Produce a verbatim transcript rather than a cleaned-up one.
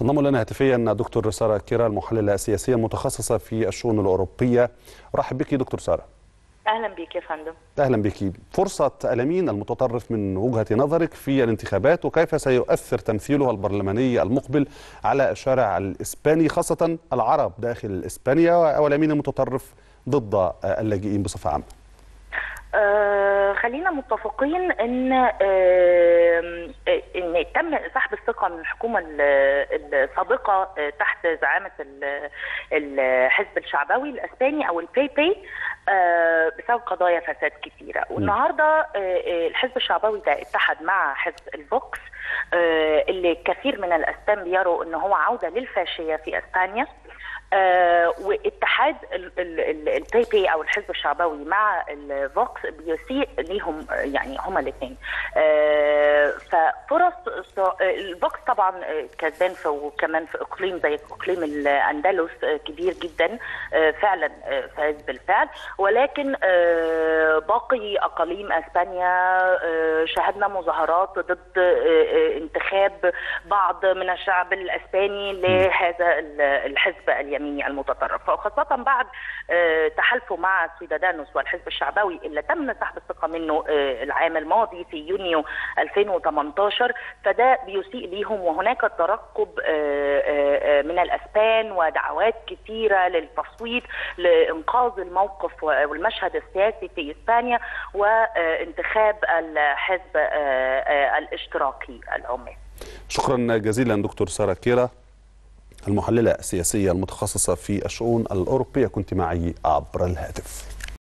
تنضم لنا هاتفيا دكتور سارة كيرا، المحللة السياسية المتخصصة في الشؤون الأوروبية. رحب بك دكتور سارة. أهلا بك يا فندم. أهلا بك. فرصة اليمين المتطرف من وجهة نظرك في الانتخابات، وكيف سيؤثر تمثيلها البرلماني المقبل على الشارع الإسباني، خاصة العرب داخل إسبانيا واليمين المتطرف ضد اللاجئين بصفة عامة؟ آه خلينا متفقين ان آه ان تم سحب الثقه من الحكومه السابقه تحت زعامه الحزب الشعبوي الاسباني او البي بي آه بسبب قضايا فساد كثيره، والنهارده آه الحزب الشعبوي ده اتحد مع حزب الفوكس آه اللي كثير من الاسبان بيروا ان هو عوده للفاشيه في اسبانيا. آه واتحاد البي بي او الحزب الشعبوي مع الفوكس بيسيء ليهم، يعني هما الاثنين. آه ففرص الفوكس طبعا كسبان في وكمان في اقليم زي اقليم الاندلس كبير جدا، آه فعلا فاز بالفعل، ولكن آه باقي اقاليم اسبانيا آه شاهدنا مظاهرات ضد آه انتخاب بعض من الشعب الاسباني لهذا الحزب اليمين المتطرف، وخاصة بعد تحالفه مع سيدادانوس والحزب الشعبوي اللي تم سحب الثقة منه العام الماضي في يونيو ألفين وثمانية عشر. فده بيسيء ليهم، وهناك ترقب من الأسبان ودعوات كثيرة للتصويت لإنقاذ الموقف والمشهد السياسي في إسبانيا وانتخاب الحزب الاشتراكي العمالي. شكرا جزيلا دكتور سارة كيرا، المحللة السياسية المتخصصة في الشؤون الأوروبية، كنت معي عبر الهاتف.